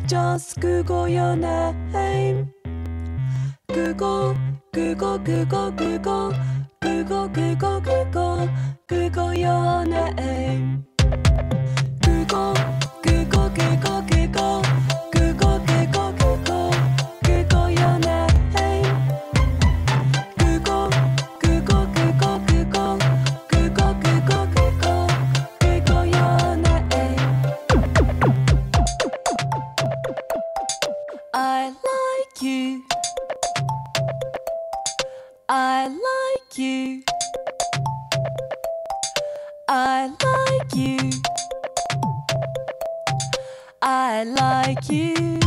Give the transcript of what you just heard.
Just Google your name. Google, Google, Google, Google, Google, Google, Google, Google your name. Google, Google, Google, Google, Google, Google, Google, Google your name. Google, Google, Google, Google, Google, Google, Google, Google your name. I like you. I like you. I like you. I like you.